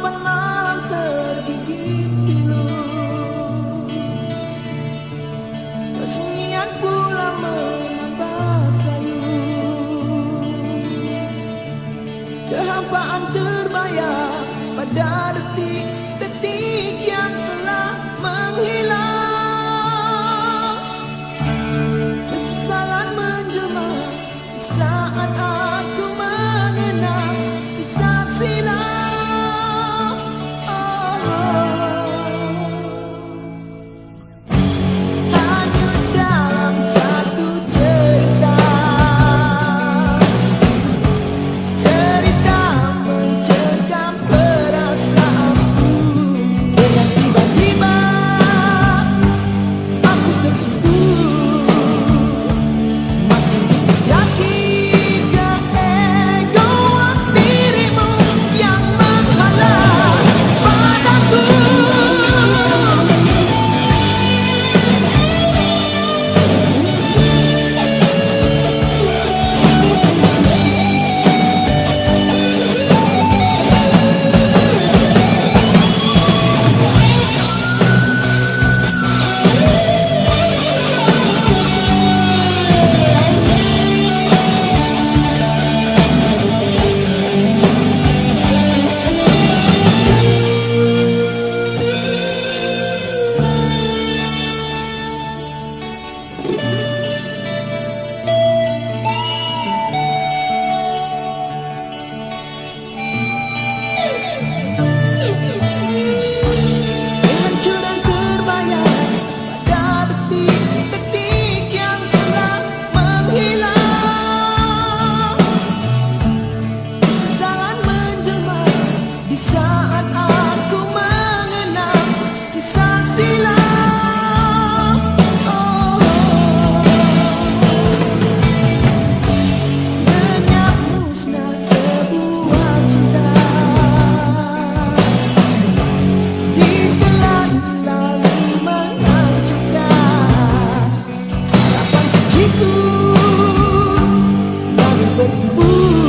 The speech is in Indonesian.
kapan malam tergigit pilu, kesunyian pula menambah sayu, kehampaan terbayang pada detik-detik yang telah menghilang. Kesalahan menjelma saat aku mengenang kisah silam. Hanyut dalam satu cerita, cerita mencekam perasaanku. Dengan tiba-tiba aku tersungkur, makin dijaki keegoan dirimu yang menghalang padaku. Kehancuran terbayang pada detik-detik yang telah menghilang. Kesesalan menjelma di saat aku mengenang kisah silam. Lenyap musnah sebuah cinta, ditelan lalu menghancurkan harapan suciku, lalu berhembus.